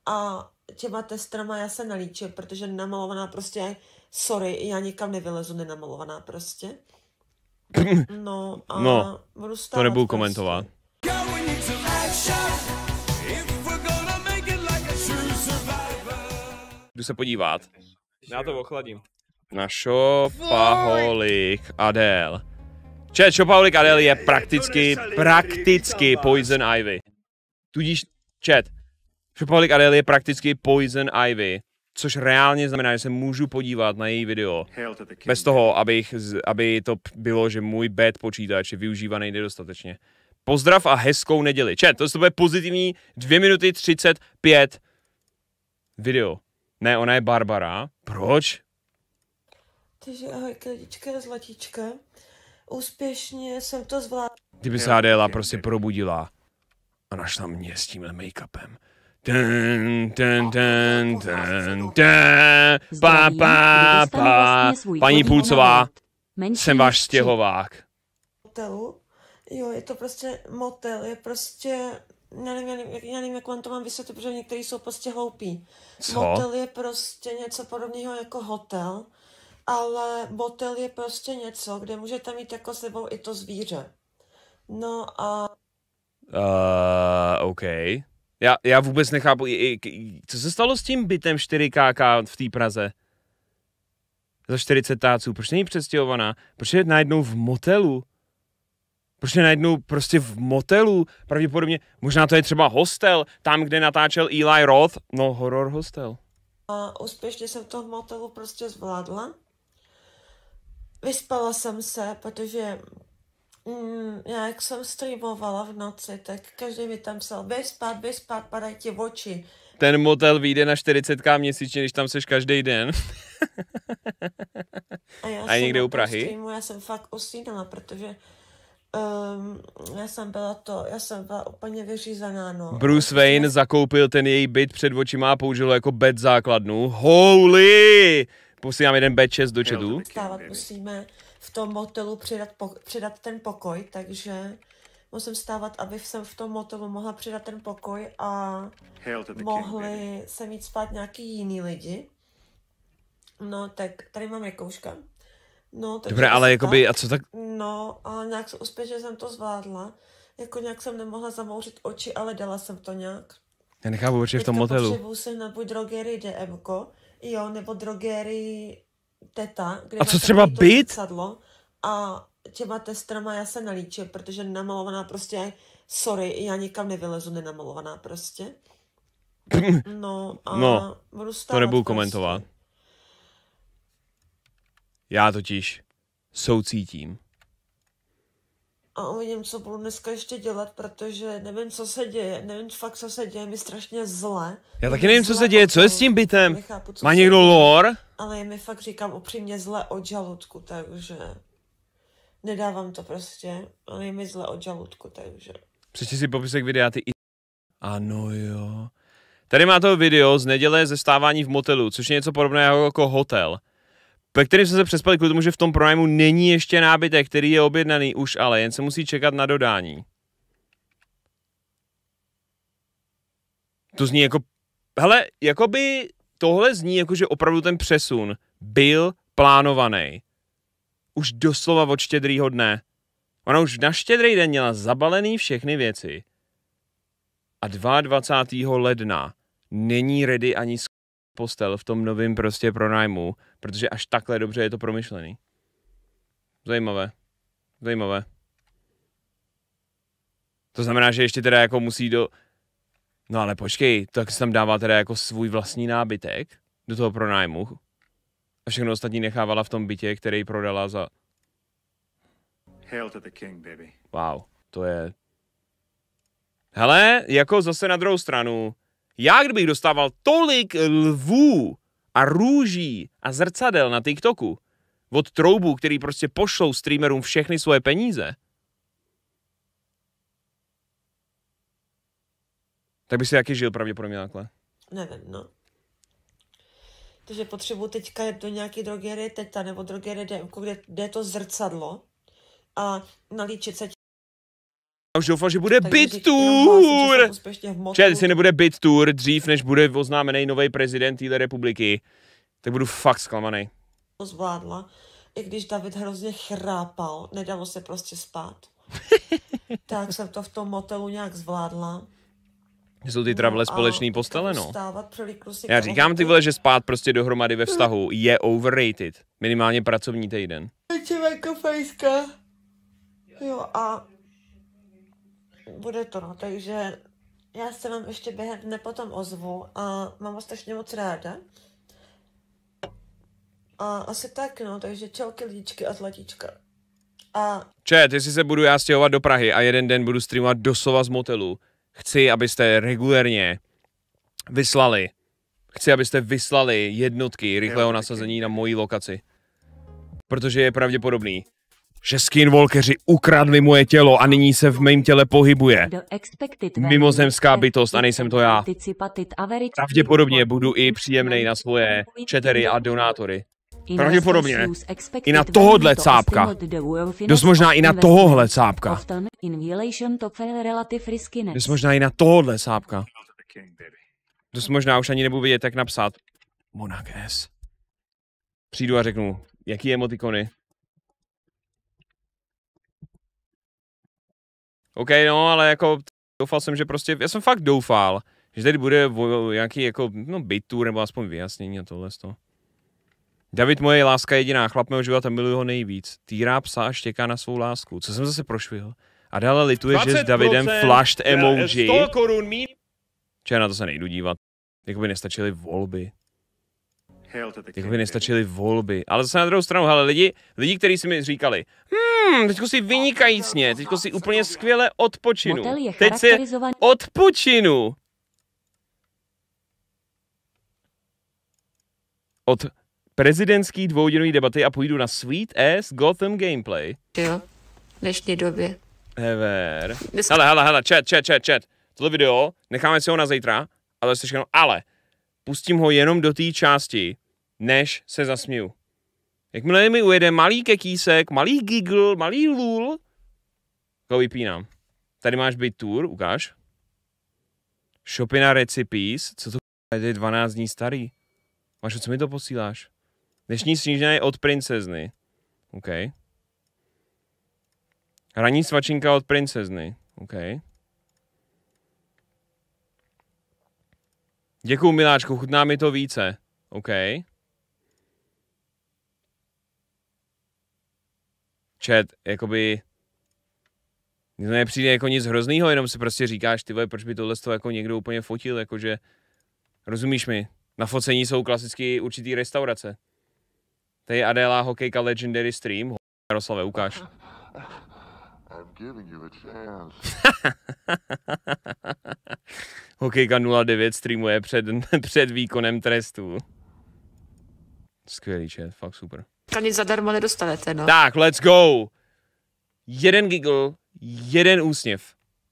a těma testrama já se nalíčím, protože namalovaná prostě, sorry, já nikam nevylezu nenamalovaná prostě. No a budu stávat to nebudu prostě. komentovat. Jdu se podívat. Já to ochladím. Na Shopaholic Adele. Chat, Shopaholic Adele je prakticky Poison Ivy. Tudíž, chat, Shopaholic Adele je prakticky Poison Ivy. Což reálně znamená, že se můžu podívat na její video. Bez toho, aby to bylo, že můj bad počítač je využívaný nedostatečně. Pozdrav a hezkou neděli. Chat, to bude pozitivní 2 minuty 35 video. Ne, ona je Barbara. Proč? Takže ahoj, kladička, zlatíčka. Úspěšně jsem to zvládla. Kdyby se Adela prostě probudila a našla mě s tímhle make-upem. Paní Půlcová, jsem váš stěhovák. Motelu? Jo, je to prostě motel, je prostě, já nevím, jak vám to mám vysvětlit, protože některý jsou prostě hloupí. Co? Motel je prostě něco podobného jako hotel, ale motel je prostě něco, kde můžete mít jako s sebou i to zvíře. No a... OK. Já vůbec nechápu, co se stalo s tím bytem 4KK v té Praze? Za 40 táců, proč není přestěhovaná? Proč je najednou v motelu? Proč je najednou prostě v motelu? Pravděpodobně, možná to je třeba hostel, tam, kde natáčel Eli Roth, no horror hostel. A úspěšně jsem to v motelu prostě zvládla. Vyspala jsem se, protože já jak jsem streamovala v noci, tak každý mi tam psal, běž spát, padají ti v oči. Ten motel vyjde na 40k měsíčně, když tam seš každý den. A někde u Prahy? Streamu, já jsem fakt usínala, protože já jsem byla úplně vyřízená, no. Bruce Wayne zakoupil ten její byt před očima a použil jako bed základnu. Holy! Posílám jeden bed 6 do chatu. Stávat musíme v tom motelu přidat ten pokoj, takže musím stávat, aby jsem v tom motelu mohla přidat ten pokoj a mohli se mít spát nějaký jiný lidi. No, tak tady mám Jakouška. No, dobré, ale jakoby, a co tak? No, ale nějak úspěšně jsem to zvládla. Jako nějak jsem nemohla zamouřit oči, ale dala jsem to nějak. Já nechápu, proč je v tom motelu. Potřebuji sehnat buď drogerii DMko, jo, nebo drogerii Teta. Kde a co třeba byt? A těma testrama já se nalíčím, protože namalovaná prostě, sorry, já nikam nevylezu nenamalovaná prostě. No, a budu stávat to nebudu prostě. komentovat. Já totiž soucítím. A uvidím, co budu dneska ještě dělat, protože nevím, co se děje. Nevím fakt, co se děje, mi strašně zle. Já taky nevím, co se děje, co je s tím bytem? Nechápu, má někdo lore? Ale je mi fakt, říkám upřímně, zle od žaludku, takže... Nedávám to prostě, ale je mi zle od žaludku, takže... Přečti si popisek videa, ty ano jo. Tady má to video z neděle ze stávání v motelu, což je něco podobného jako hotel. Ve kterém jsme se přespali kvůli tomu, že v tom pronájmu není ještě nábytek, který je objednaný už, ale jen se musí čekat na dodání. To zní jako... Hele, jakoby tohle zní jako, že opravdu ten přesun byl plánovaný. Už doslova od Štědrýho dne. Ona už na Štědrý den měla zabalený všechny věci. A 22. ledna není ready ani postel v tom novém prostě pronájmu, protože až takhle dobře je to promyšlený. Zajímavé. Zajímavé. To znamená, že ještě teda jako musí do... No ale počkej, tak se tam dává teda jako svůj vlastní nábytek do toho pronájmu. A všechno ostatní nechávala v tom bytě, který prodala za... Hail to the king, baby. Wow, to je... Hele, jako zase na druhou stranu, já kdybych dostával tolik lvů a růží a zrcadel na TikToku od troubů, který prostě pošlou streamerům všechny svoje peníze, tak by si taky žil pravděpodobně takhle. Nevím, no. Takže potřebuji teďka jít do nějaké drogerie Teta nebo drogerie DMko, kde je to zrcadlo a nalíčit se Už doufám, že bude BitTour! Čet, jestli nebude BitTour dřív, než bude oznámený nový prezident téhle republiky, tak budu fakt zklamaný. To zvládla, i když David hrozně chrápal, nedalo se prostě spát. Tak jsem to v tom motelu nějak zvládla. Jsou ty travle společný postele, no. Já říkám ty vole, že spát prostě dohromady ve vztahu je overrated. Minimálně pracovní týden. Jo a bude to, no, takže já se vám ještě během dne potom ozvu a mám vás strašně moc ráda. A asi tak, no, takže čauky lidičky a zlatíčka. A... Čet, jestli se budu já stěhovat do Prahy a jeden den budu streamovat doslova z motelu, chci, abyste regulérně vyslali jednotky rychlého nasazení na mojí lokaci. Protože je pravděpodobný, že skinwalkeři ukradli moje tělo a nyní se v mém těle pohybuje mimozemská bytost a nejsem to já. Pravděpodobně budu i příjemnej na svoje četery a donátory. Pravděpodobně i na tohodle cápka. Dost možná i na tohohle cápka. Dost možná i na tohohle cápka. Dost možná už ani nebudu vědět, jak napsat. Monarch S. Přijdu a řeknu, jaký emotikony. OK, no, ale jako doufal jsem, že prostě, já jsem fakt doufal, že tady bude nějaký jako, no, BitTour nebo aspoň vyjasnění a tohle z toho. David moje láska jediná, chlap mého života, miluji ho nejvíc. Týrá psa a štěká na svou lásku. Co jsem zase prošvihl? A dále lituje, že s Davidem flashed emoji. 100 korun míň. Če, na to se nejdu dívat. Jakoby nestačily volby. Jakoby nestačily volby. Ale zase na druhou stranu, hele, lidi, kteří si mi říkali, teďko si vynikajícně, teďko si úplně skvěle odpočinu. Teď si odpočinu. Od prezidentský dvouhodinový debaty a půjdu na Sweet Ass Gotham gameplay. Jo, v dnešní době. Hever. Hele, chat. Tohle video, necháme si ho na zítra, ale pustím ho jenom do té části, než se zasměju. Jakmile mi ujede malý kekísek, malý giggle, malý lul, ho vypínám. Tady máš BitTour, ukáž. Shopina recipes, co to je 12 dní starý. Máš, co mi to posíláš? Dnešní snížená je od princezny. OK. Ranní svačinka od princezny. OK. Děkuju, miláčku, chutná mi to více. OK. Chat, jakoby... Mně to nepřijde jako nic hroznýho, jenom si prostě říkáš, ty vole, proč by tohle jako někdo úplně fotil, jakože... Rozumíš mi? Na focení jsou klasicky určitý restaurace. Tady je Adéla hokejka Legendary Stream. Jaroslave, ukáž. Hokejka 09 streamuje před výkonem trestu. Skvělý chat, fakt super. Nic zadarmo nedostanete, no. Tak, let's go! 1 giggle, 1 úsměv.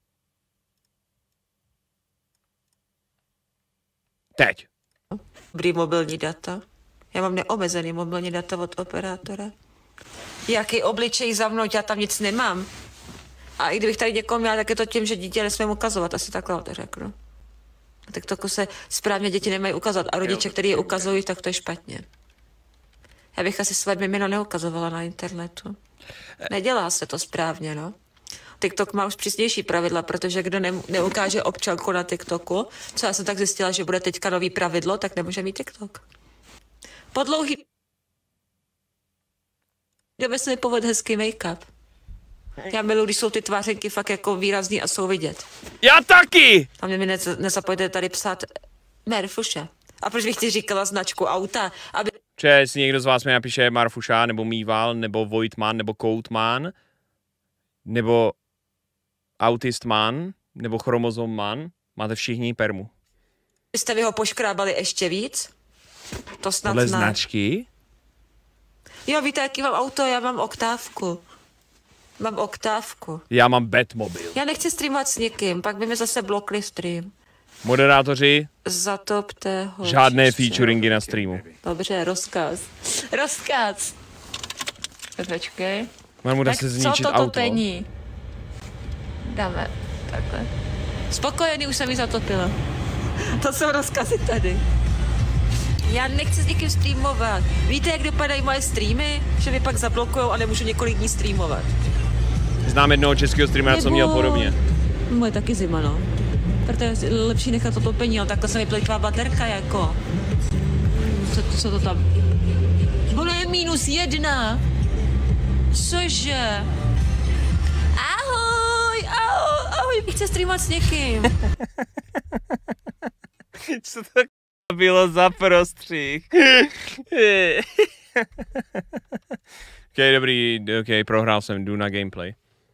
Teď. Dobrý mobilní data. Já mám neomezený mobilní data od operátora. Jaký obličej za mnou, já tam nic nemám. A i kdybych tady někoho měla, tak je to tím, že dítě nesmím ukazovat, asi takhle to řeknu. A tak to se správně děti nemají ukazovat a rodiče, kteří je ukazují, tak to je špatně. Já bych asi své mimino neukazovala na internetu. Nedělá se to správně, no. TikTok má už přísnější pravidla, protože kdo neukáže občanku na TikToku, co já jsem tak zjistila, že bude teďka nový pravidlo, tak nemůže mít TikTok. Po dlouhý době se mi povedl hezký make-up. Já miluji, když jsou ty tvářenky fakt jako výrazný a jsou vidět. Já taky! A mě nezapojte tady psát Marfuša. A proč bych ti říkala značku auta, aby... Jestli někdo z vás mi napíše Marfuša, nebo Mýval, nebo Vojtman, nebo Koutman, nebo Autistman, nebo Chromozomman, máte všichni permu. Jste vy ho poškrábali ještě víc? To snad tohle značky? Jo, víte, jaký mám auto? Já mám Oktávku. Mám Oktávku. Já mám Batmobil. Já nechci streamovat s někým, pak by mi zase blokli stream. Moderátoři? Zatopte ho. Žádné featuringy na streamu. Dobře, rozkaz. Rozkaz. Počkej. Mám mu se zničit auto. Topení? Dáme takhle. Spokojený, už jsem ji zatopila. To jsou rozkazy tady. Já nechci s někým streamovat. Víte, jak dopadají moje streamy? Že mi pak zablokujou a nemůžu několik dní streamovat. Znám jednoho českého streamera, co měl podobně. Moje taky zima, no. Proto je lepší nechat to topení, ale takhle se mi plýtvá baterka, jako. Co to tam? Ono je -1. Cože? Ahoj, chci streamovat s někým. Co to bylo za prostřih? Dobrý, prohrál jsem, jdu na gameplay.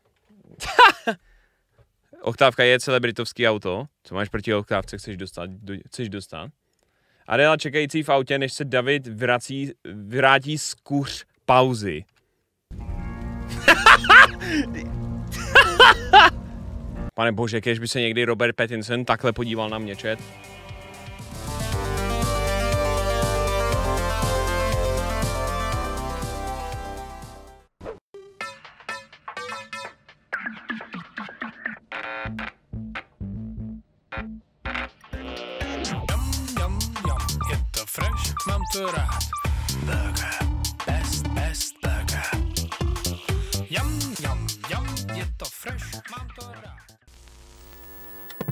Oktávka je celebritovský auto. Co máš proti Oktávce, chceš dostat? Adela čekající v autě, než se David vrátí z kuř pauzy. Pane bože, kež by se někdy Robert Pattinson takhle podíval na mě, chat. Je to fresh, mám to rád. Burger, best